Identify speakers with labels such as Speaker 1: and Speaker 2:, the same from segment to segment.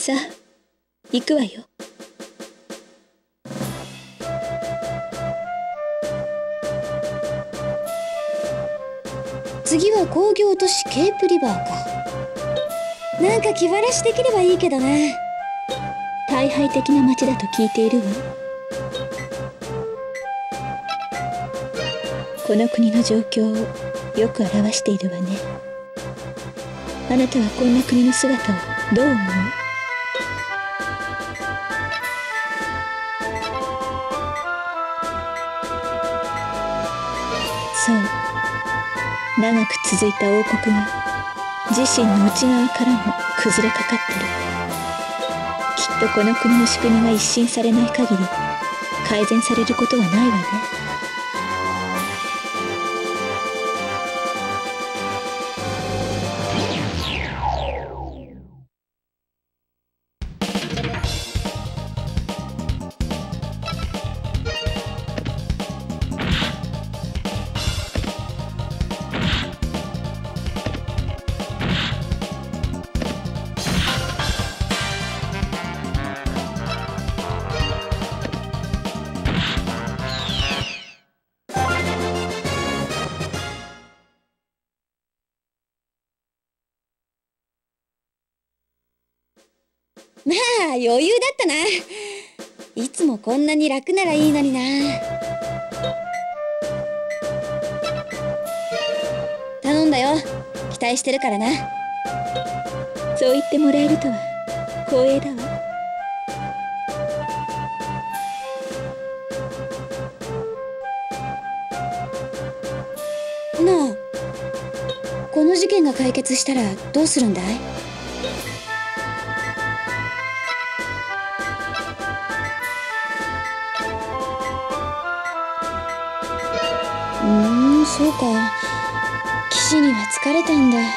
Speaker 1: さあ、行くわよ。
Speaker 2: 次は工業都市ケープリバーか。なんか気晴らしできればいいけどね。
Speaker 1: 大敗的な街だと聞いているわ。この国の状況をよく表しているわね。あなたはこんな国の姿をどう思う？そう、長く続いた王国が自身の内側からも崩れかかってる。きっとこの国の仕組みが一新されない限り改善されることはないわね。
Speaker 2: まあ余裕だったな。いつもこんなに楽ならいいのにな。頼んだよ。期待してるからな。
Speaker 1: そう言ってもらえるとは光栄だわ。
Speaker 2: なあ、この事件が解決したらどうするんだい？そうか。騎士には疲れたんだ。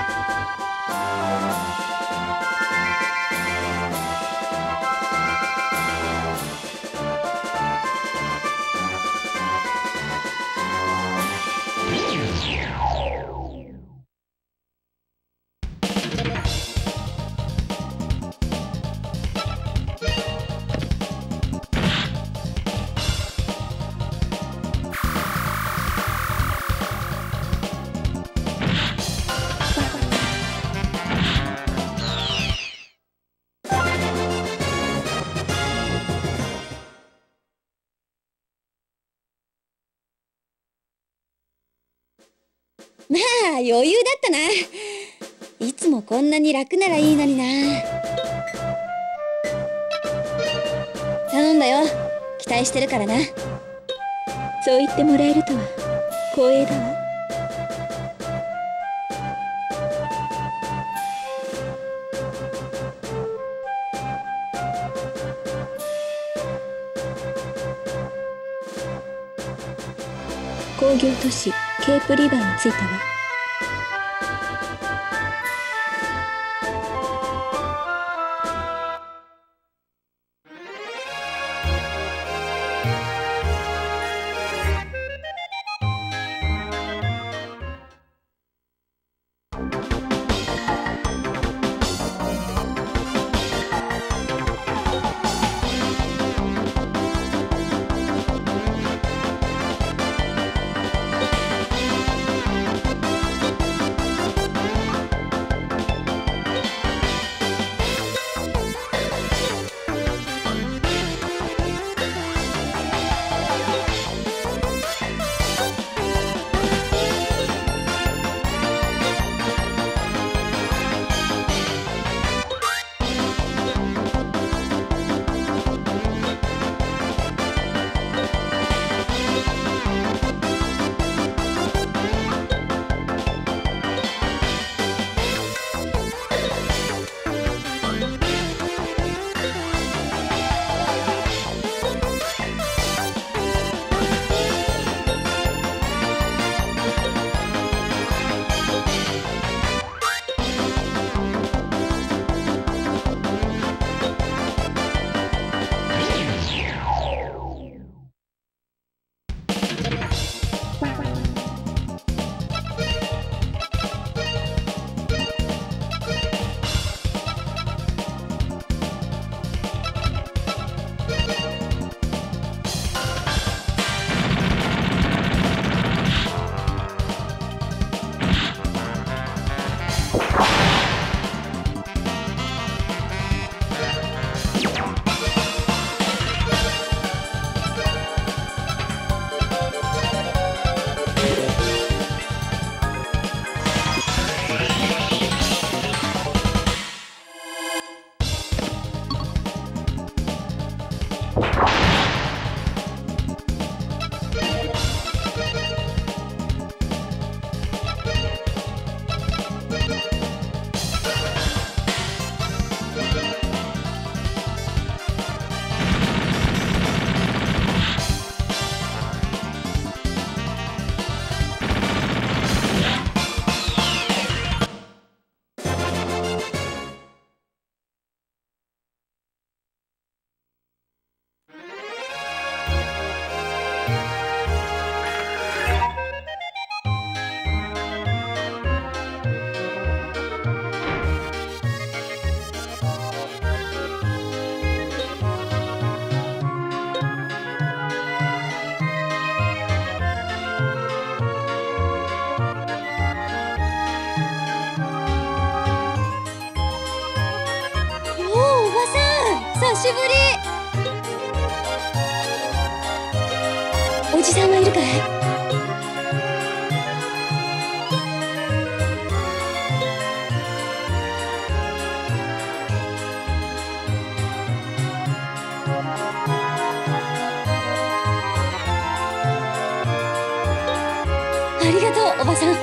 Speaker 2: まあ余裕だったな。いつもこんなに楽ならいいのにな。頼んだよ。期待してるからな。
Speaker 1: そう言ってもらえるとは光栄だわ。工業都市ケープリバーに着いたわ。
Speaker 2: ぶり。おじさんはいるかい？ありがとう、おばさん。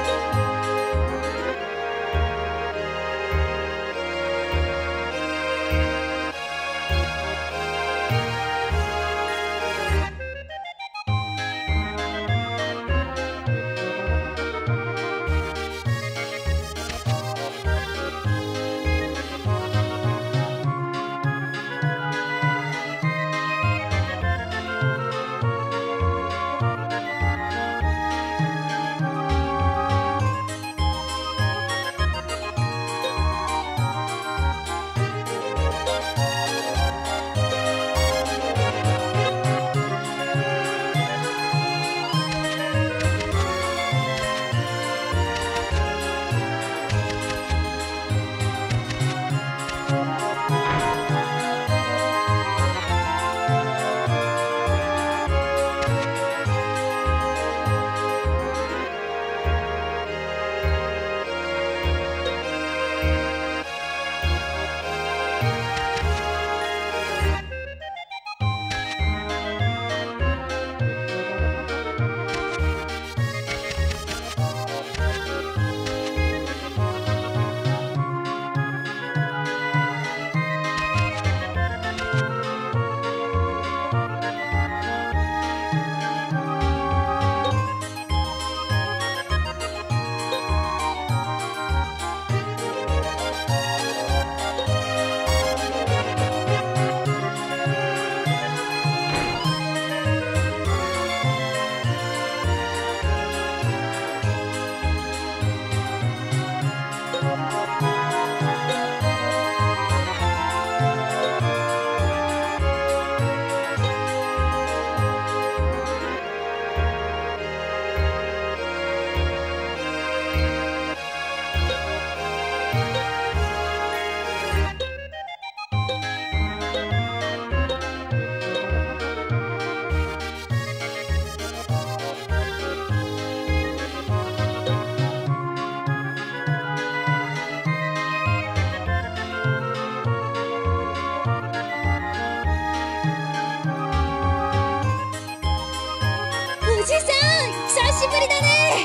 Speaker 2: おじさん、久しぶりだね。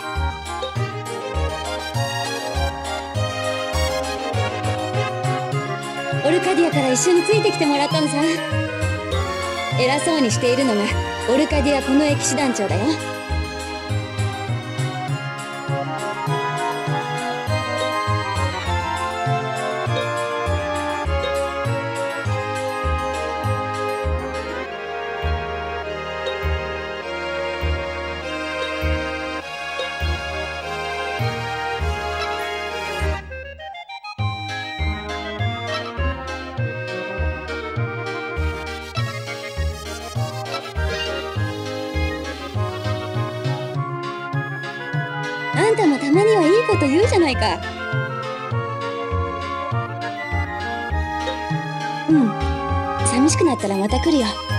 Speaker 2: オルカディアから一緒についてきてもらったのさ。偉そうにしているのがオルカディアこの駅師団長だよ。あんたもたまにはいいこと言うじゃないか。うん、寂しくなったらまた来るよ。